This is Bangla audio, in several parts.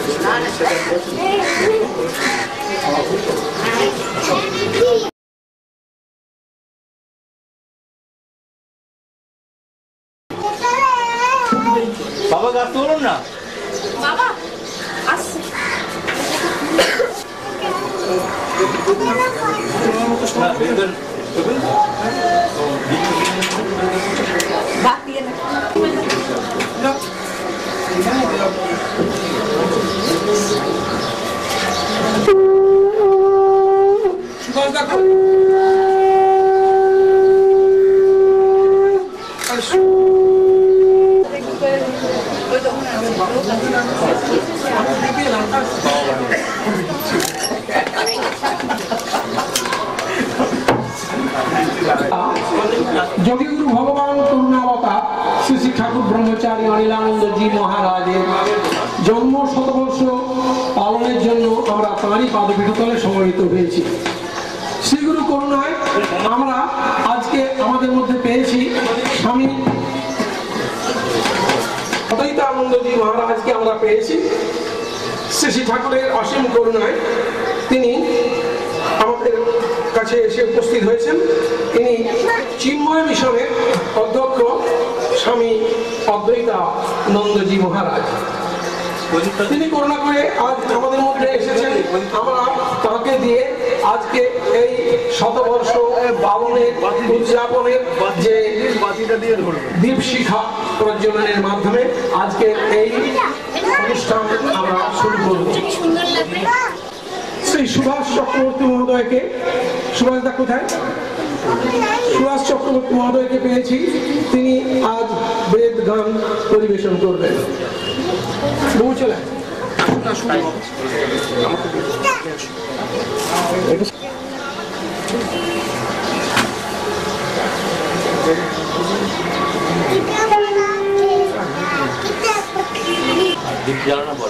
বাবা গাছ তুলুন না বাবা আসছে বাদ দিয়ে না যোগীগুরু ভগবান করুণাবতার শ্রী শ্রী ঠাকুর ব্রহ্মচারী অনিলানন্দ জি মহারাজের জন্ম শতবর্ষ পালনের জন্য আমরা তাঁরই পাদপীঠতলে সমবেত হয়েছি। শ্রীগুরু করুণায় আমরা আজকে আমাদের মধ্যে পেয়েছি স্বামী অদ্বৈতানন্দজি মহারাজকে আমরা পেয়েছি। শ্রী শ্রী ঠাকুরের অসীম করুণায় তিনি আমাদের কাছে এসে উপস্থিত হয়েছেন। তিনি চিন্ময় মিশনের অধ্যক্ষ স্বামী অদ্বৈতানন্দজি মহারাজ। তিনি করুণা করে আজ আমাদের মধ্যে এসেছেন। আমরা তাকে দিয়ে আজকে এই শতবর্ষ পালনের উদযাপনের যে দীপশিখা প্রজ্বলনের মাধ্যমে আজকে এই অনুষ্ঠান আমরা শুরু করব। শ্রী সুভাষ চক্রবর্তী মহোদয়কে, সুভাষদা কোথায়? সুভাষ চক্রবর্তী মহোদয়কে পেয়েছি। তিনি আজ বেদ গান পরিবেশন করবেন। বহু চলে দীপ জ্বালানো পরে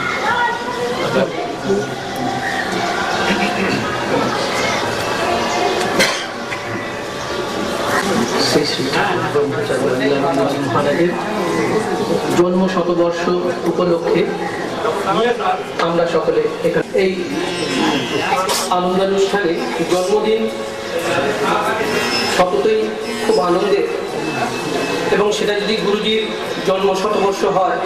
মহারাজের জন্ম শতবর্ষ উপলক্ষে আমরা সকলে এখানে এই আনন্দানুষ্ঠানে জন্মদিন সততই খুব আনন্দের, এবং সেটা যদি গুরুজির জন্ম শতবর্ষ হয়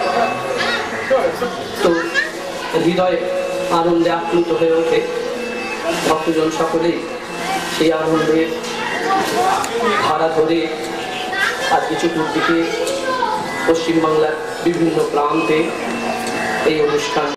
তো হৃদয় আনন্দে আপ্লুত হয়ে ওঠে। ভক্তজন সকলেই সেই আনন্দের ধারা ধরে আজকে চতুর্দিকে পশ্চিমবাংলার বিভিন্ন প্রান্তে এই অনুষ্ঠান